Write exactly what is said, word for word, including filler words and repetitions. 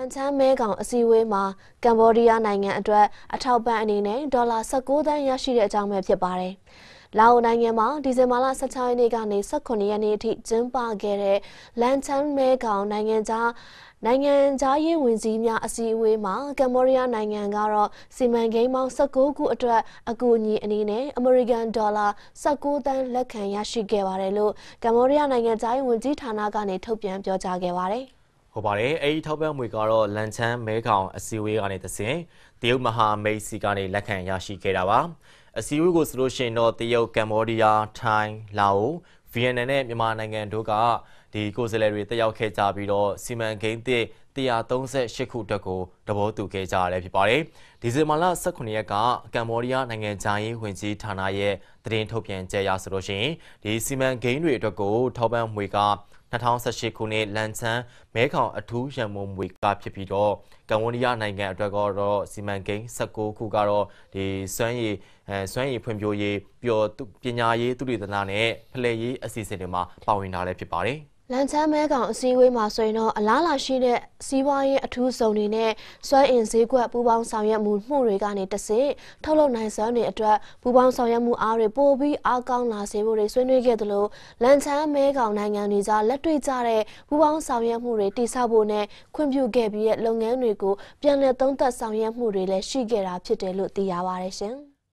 ချမ်းမဲကောင်အစည်းအဝေးမှာကမ္ဘောဒီးယားနိုင်ငံအတွက်အထောက်ပံ့အနေနဲ့ဒေါ်လာ၁၉သန်းရရှိတဲ့အကြောင်းပဲဖြစ်ပါတယ်။လာအိုနိုင်ငံမှာဒီဇင်ဘာလ၁၆ရက်နေ့ကနေ၁၇ရက်နေ့အထိကျင်းပခဲ့တဲ့လန်ချမ်းမဲကောင်နိုင်ငံခြားနိုင်ငံခြားရေးဝန်ကြီးများအစည်းအဝေးမှာကမ္ဘောဒီးယားနိုင်ငံကတော့စီမံကိန်းပေါင်း၁၉ခုအတွက်အကူအညီအနေနဲ့အမေရိကန်ဒေါ်လာ၁၉သန်းလက်ခံရရှိခဲ့ပါတယ်လို့ကမ္ဘောဒီးယားနိုင်ငံခြားရေးဝန်ကြီးဌာနကနေထုတ်ပြန်ပြောကြားခဲ့ပါတယ်။ဟုတ်ပါတယ်။အဲဒီထောက်ပံ့ငွေကတော့လန်ချမ်းမဲကောင်အစည်းအဝေးကနေတဆင့်တရုတ်မဟာမိတ်စီကနေလက်ခံရရှိခဲ့တာပါ။အစည်းအဝေးကိုဆိုလို့ရှိရင်တော့တရုတ်ကမ္ဘောဒီးယားထိုင်းလာအိုဗီယက်နမ်နဲ့မြန်မာနိုင်ငံတို့ကဒီကိုယ်စားလှယ်တွေတက်ရောက်ခဲ့ကြပြီးတော့စီမံကိန်းသစ်၁၃၈ခုအတွက်ကိုတဘောတူခဲ့ကြရတယ်ဖြစ်ပါတယ်။ဒီဇင်ဘာလ၁၇ရက်ကကမ္ဘောဒီးယားနိုင်ငံခြားရေးဝန်ကြီးဌာနရဲ့သတင်းထုတ်ပြန်ကြေညာဆိုလို့ရှိရင်ဒီစီမံကိန်းတွေအတွက်ကိုထောက်ပံ့ငွေက၂၀၁၈ခုနှစ်လန်ချမ်းမဲခေါင်အထူးရန်ပုံငွေကဖြစ်ပြီးတော့ကမ္ဘောဒီးယားနိုင်ငံအတွက်ကတော့စီမံကိန်း၁၉ခုကတော့ဒီစွမ်းရည်အဲစွမ်းရည်ဖွံ့ဖြိုးရေးပြီးတော့ပညာရေးသုတေသနနဲ့ဖလှယ်ရေးအစီအစဉ်တွေမှာပါဝင်တာလည်းဖြစ်ပါတယ်လန်ချမ်းမဲကောင်အစည်းအဝေးမှာဆိုရင်တော့အလားလာရှိတဲ့စီးပွားရေးအထူးစုံတွေနဲ့စွမ်းအင်ဈေးကွက်ပူးပေါင်းဆောင်ရွက်မှုမှုတွေကနေတဆင့်ထုတ်လုပ်နိုင်စွမ်းတွေအတွက်ပူးပေါင်းဆောင်ရွက်မှုအားတွေပိုပြီးအားကောင်းလာစေဖို့တွေဆွေးနွေးခဲ့သလိုလန်ချမ်းမဲကောင်နိုင်ငံတွေကြားလက်တွေ့ကျတဲ့ပူးပေါင်းဆောင်ရွက်မှုတွေတည်ဆောက်ဖို့နဲ့ခွင့်ပြုခဲ့ပြီးတဲ့လုပ်ငန်းတွေကိုပြန်လည်သုံးသပ်ဆောင်ရွက်မှုတွေလည်းရှိခဲ့တာဖြစ်တယ်လို့သိရပါတယ်ရှင်။